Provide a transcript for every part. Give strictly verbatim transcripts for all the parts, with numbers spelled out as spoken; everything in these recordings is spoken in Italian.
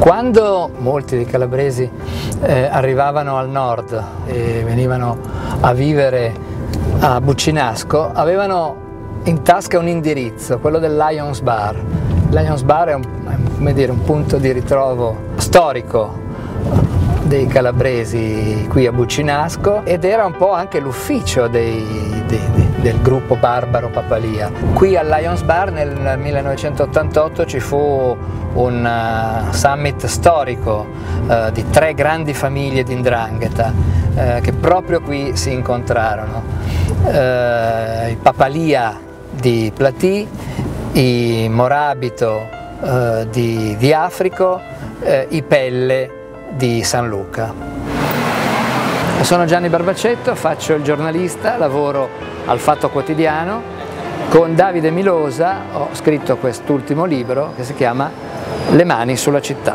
Quando molti dei calabresi eh, arrivavano al nord e venivano a vivere a Buccinasco, avevano in tasca un indirizzo, quello del Lions Bar. Il Lions Bar è un, come dire, un punto di ritrovo storico dei calabresi qui a Buccinasco ed era un po' anche l'ufficio dei, dei, del gruppo barbaro Papalia. Qui al Lions Bar nel millenovecentottantotto ci fu un uh, summit storico uh, di tre grandi famiglie di 'ndrangheta uh, che proprio qui si incontrarono. Uh, I Papalia di Platì, i Morabito uh, di, di Africo, uh, i Pelle di San Luca. Sono Gianni Barbacetto, faccio il giornalista, lavoro al Fatto Quotidiano. Con Davide Milosa ho scritto quest'ultimo libro che si chiama Le mani sulla città.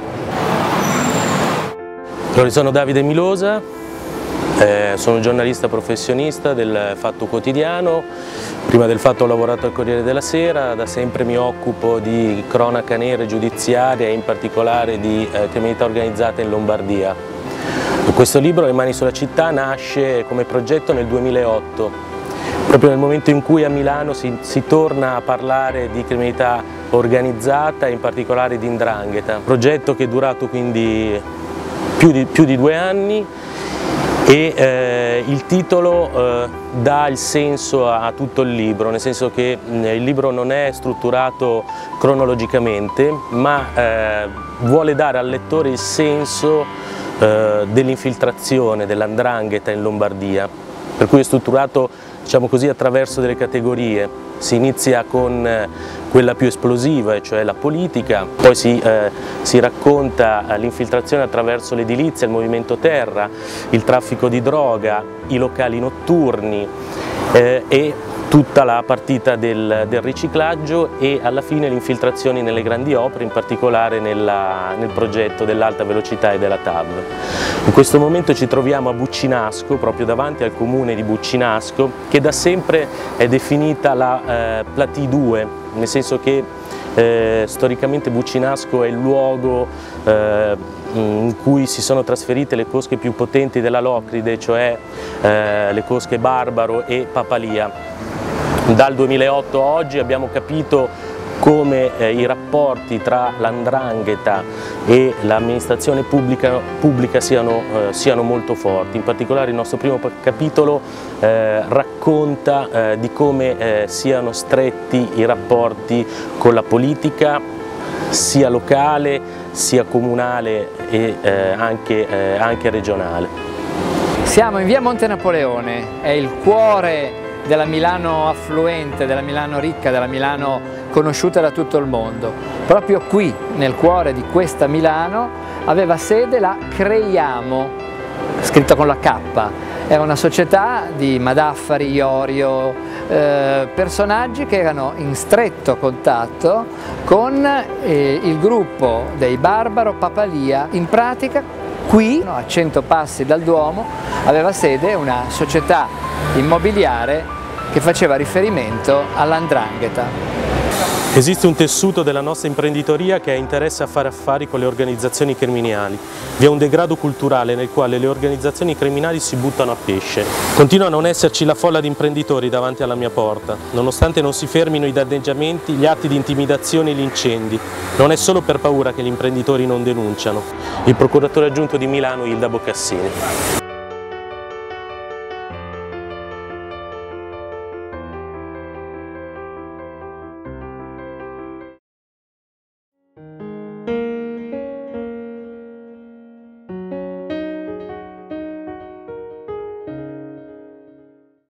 Allora, sono Davide Milosa, eh, sono giornalista professionista del Fatto Quotidiano. Prima del Fatto ho lavorato al Corriere della Sera, da sempre mi occupo di cronaca nera e giudiziaria e in particolare di eh, criminalità organizzata in Lombardia. Questo libro, Le mani sulla città, nasce come progetto nel duemilaotto, proprio nel momento in cui a Milano si, si torna a parlare di criminalità organizzata e in particolare di 'ndrangheta. Progetto che è durato quindi più di, più di due anni e eh, il titolo eh, dà il senso a, a tutto il libro, nel senso che mh, il libro non è strutturato cronologicamente, ma eh, vuole dare al lettore il senso eh, dell'infiltrazione della 'ndrangheta in Lombardia, per cui è strutturato, diciamo così, attraverso delle categorie. Si inizia con eh, quella più esplosiva, e cioè la politica, poi si, eh, si racconta l'infiltrazione attraverso l'edilizia, il movimento terra, il traffico di droga, i locali notturni eh, e tutta la partita del, del riciclaggio e alla fine le infiltrazioni nelle grandi opere, in particolare nella, nel progetto dell'alta velocità e della T A V. In questo momento ci troviamo a Buccinasco, proprio davanti al comune di Buccinasco, che da sempre è definita la eh, Platì due, nel senso che eh, storicamente Buccinasco è il luogo eh, in cui si sono trasferite le cosche più potenti della Locride, cioè eh, le cosche Barbaro e Papalia. Dal duemilaotto a oggi abbiamo capito come eh, i rapporti tra la 'ndrangheta e l'amministrazione pubblica, pubblica siano, eh, siano molto forti. In particolare il nostro primo capitolo eh, racconta eh, di come eh, siano stretti i rapporti con la politica, sia locale, sia comunale e eh, anche, eh, anche regionale. Siamo in via Monte Napoleone, è il cuore della Milano affluente, della Milano ricca, della Milano conosciuta da tutto il mondo. Proprio qui, nel cuore di questa Milano, aveva sede la Creiamo, scritta con la K. Era una società di Madaffari, Iorio, eh, personaggi che erano in stretto contatto con eh, il gruppo dei Barbaro Papalia. In pratica qui, a cento passi dal Duomo, aveva sede una società immobiliare che faceva riferimento alla 'ndrangheta. Esiste un tessuto della nostra imprenditoria che ha interesse a fare affari con le organizzazioni criminali. Vi è un degrado culturale nel quale le organizzazioni criminali si buttano a pesce. Continua a non esserci la folla di imprenditori davanti alla mia porta, nonostante non si fermino i danneggiamenti, gli atti di intimidazione e gli incendi. Non è solo per paura che gli imprenditori non denunciano. Il procuratore aggiunto di Milano, Ilda Boccassini.